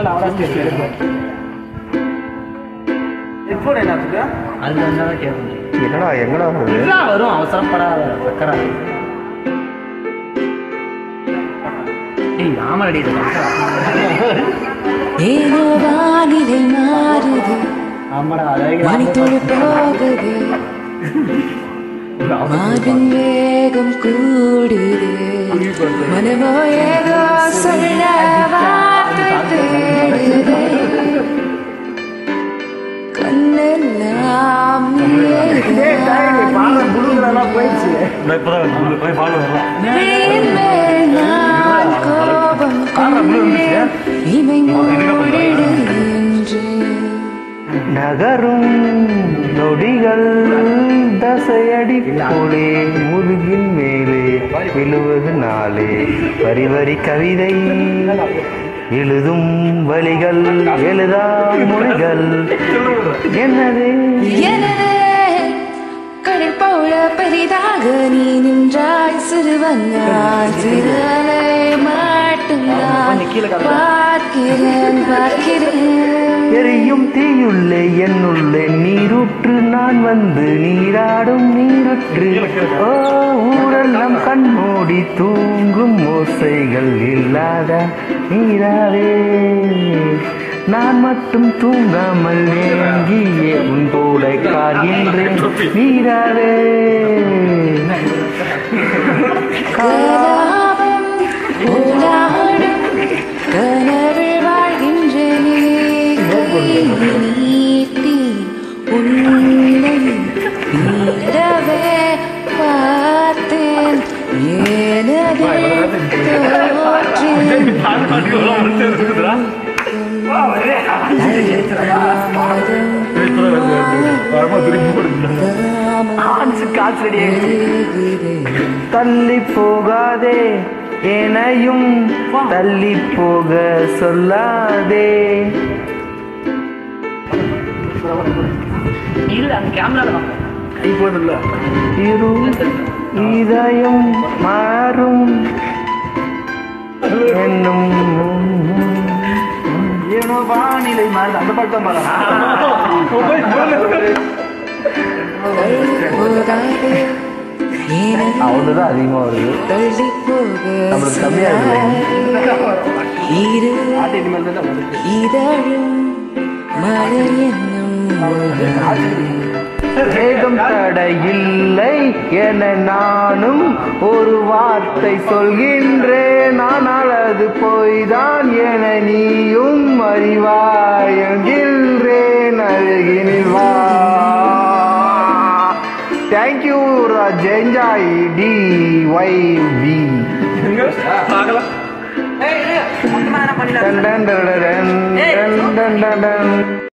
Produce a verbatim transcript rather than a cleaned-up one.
என்னடா எங்கடா வரும் அவசரப்படாத சக்கரா ராமரடி ஏனோ வானிலை மாறுது மணித்துளி போகுது மாவின் வேகம் கூடுது மனமோ ஏதோ சொல்ல வார்த்தை தேடுது கண்ணெல்லாம் நகரும் நொடிகள் தசையடி போலே முதுகின் மேலே விழுவது நாளே வரி வரி கவிதை எழுதும் வழிகள் எழுதா மொழிகள் என்னது கடல் போல பெரிதாக நீ நின்றாய் சிறுவன் நான் சிறுவனை மட்டும் நான் பார்க்கிறேன் பார்க்கிறேன் எரியும் தீயுள்ளே என்னுள்ளே நீரூற்று நான் வந்து நீராடும் நீருற்று ஓ ஊரெல்லாம் கண்மூடி தூங்கும் ஓசைகள் இல்லாத நீராவே நான் மட்டும் தூங்காமல் ஏங்கியே உன் போல கார்கின்றேன் நீராவே நீட்டி உன்னை நீடவே பார்த்தேன் ஏனது தள்ளி போகாதே என்னையும் தள்ளி போக சொல்லாதே இரு இதயம் மாறும் என்னும் ஏனோ வானிலை மாறுது அந்த பக்கம் அவ்வளவுதான் அதிகமா வருது நம்மளுக்கு கம்மியா வேகம் தடையில்லை என நானும் ஒரு வார்த்தை சொல்கின்றேன் ஆனால் அது போய்தான் என நீயும் அறிவாயகின்றேன் அருகினில் வா. Thank you Rajenjai D Y V.